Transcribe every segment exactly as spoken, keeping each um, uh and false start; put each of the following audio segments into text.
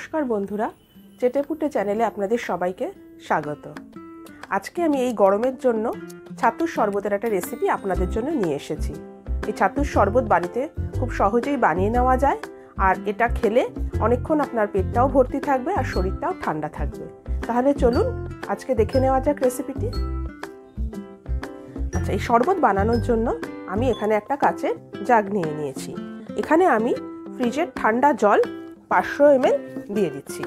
নমস্কার বন্ধুরা, চেটে ফুটে চ্যানেলে আপনাদের সবাইকে স্বাগত। আজকে আমি এই গরমের জন্য ছাতুর শরবতের একটা রেসিপি আপনাদের জন্য নিয়ে এসেছি। এই ছাতুর শরবত বাড়িতে খুব সহজেই বানিয়ে নেওয়া যায়, আর এটা খেলে অনেকক্ষণ আপনার পেটটাও ভর্তি থাকবে আর শরীরটাও ঠান্ডা থাকবে। তাহলে চলুন আজকে দেখে নেওয়া যাক রেসিপিটি। আচ্ছা, এই শরবত বানানোর জন্য আমি এখানে একটা কাচের জাগ নিয়ে নিয়েছি। এখানে আমি ফ্রিজের ঠান্ডা জল পাঁচশো এম এল দিয়ে দিচ্ছি।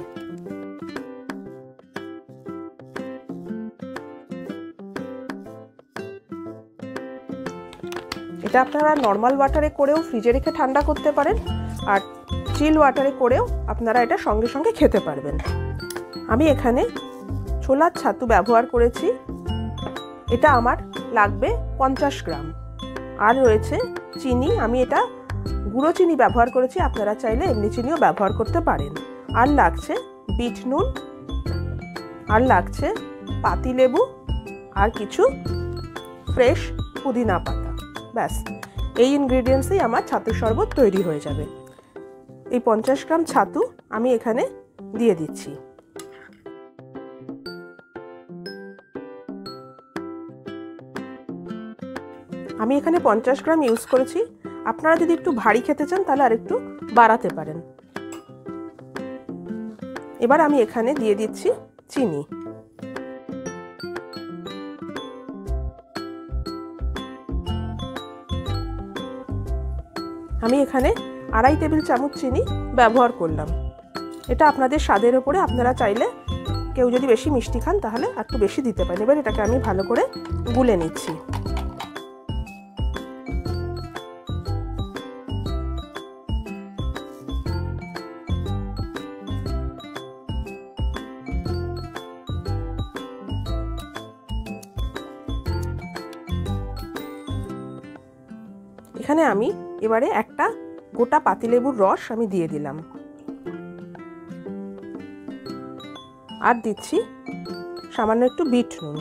এটা আপনারা নর্মাল ওয়াটারে করেও ফ্রিজে রেখে ঠান্ডা করতে পারেন, আর চিল ওয়াটারে করেও আপনারা এটা সঙ্গে সঙ্গে খেতে পারবেন। আমি এখানে ছোলার ছাতু ব্যবহার করেছি, এটা আমার লাগবে পঞ্চাশ গ্রাম। আর রয়েছে চিনি, আমি এটা গুঁড়ো চিনি ব্যবহার করেছি, আপনারা চাইলে এমনি চিনিও ব্যবহার করতে পারেন। আর লাগছে বিট নুন, আর লাগছে পাতিলেবু, আর কিছু ফ্রেশ পুদিনা পাতা। ব্যাস, এই ইনগ্রেডিয়েন্টসেই আমার ছাতু শরবত তৈরি হয়ে যাবে। এই পঞ্চাশ গ্রাম ছাতু আমি এখানে দিয়ে দিচ্ছি। আমি এখানে পঞ্চাশ গ্রাম ইউজ করেছি, আপনারা যদি একটু ভারী খেতে চান তাহলে আর একটু বাড়াতে পারেন। এবার আমি এখানে দিয়ে দিচ্ছি চিনি। আমি এখানে আড়াই টেবিল চামচ চিনি ব্যবহার করলাম। এটা আপনাদের স্বাদের উপরে, আপনারা চাইলে কেউ যদি বেশি মিষ্টি খান তাহলে একটু বেশি দিতে পারেন। এবার এটাকে আমি ভালো করে গুলে নিচ্ছি। এখানে আমি এবারে একটা গোটা পাতিলেবুর রস আমি দিয়ে দিলাম, আর দিচ্ছি সামান্য একটু বিট নুন,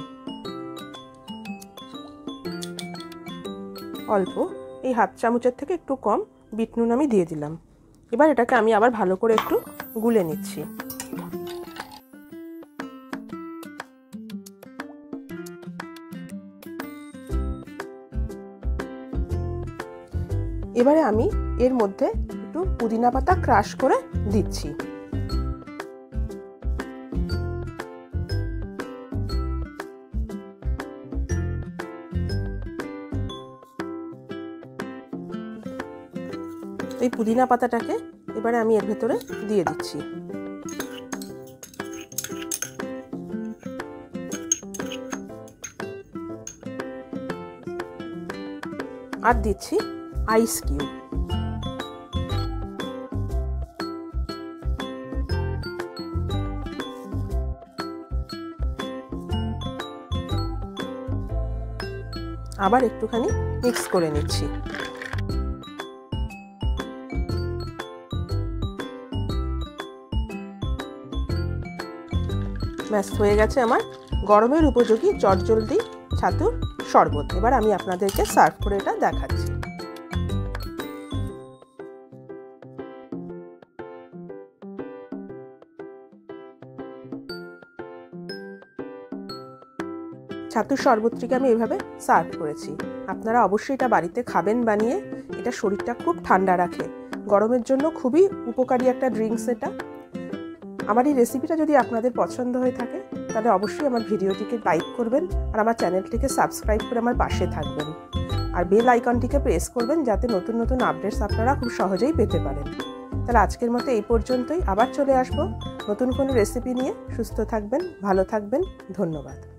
অল্প, এই হাত চামচের থেকে একটু কম বিট নুন আমি দিয়ে দিলাম। এবার এটাকে আমি আবার ভালো করে একটু গুলে নিচ্ছি। এবারে আমি এর মধ্যে একটু পুদিনা পাতা ক্রাশ করে দিচ্ছি। এই পুদিনা পাতাটাকে এবারে আমি এর ভেতরে দিয়ে দিচ্ছি। আর দিচ্ছি আইস কিউব। আবার একটুখানি মিক্স করে নিচ্ছি। ব্যাস, হয়ে গেছে আমার গরমের উপযোগী চটজলদি ছাতুর শরবত। এবার আমি আপনাদেরকে সার্ভ করে এটা দেখাচ্ছি। ছাতুর শরবতটিকে আমি এভাবে সার্ভ করেছি। আপনারা অবশ্যই এটা বাড়িতে খাবেন বানিয়ে। এটা শরীরটা খুব ঠান্ডা রাখে, গরমের জন্য খুবই উপকারী একটা ড্রিঙ্কস এটা। আমার এই রেসিপিটা যদি আপনাদের পছন্দ হয়ে থাকে তাহলে অবশ্যই আমার ভিডিওটিকে লাইক করবেন, আর আমার চ্যানেলটিকে সাবস্ক্রাইব করে আমার পাশে থাকবেন, আর বেল আইকনটিকে প্রেস করবেন যাতে নতুন নতুন আপডেটস আপনারা খুব সহজেই পেতে পারেন। তাহলে আজকের মতো এই পর্যন্তই, আবার চলে আসবো নতুন কোনো রেসিপি নিয়ে। সুস্থ থাকবেন, ভালো থাকবেন, ধন্যবাদ।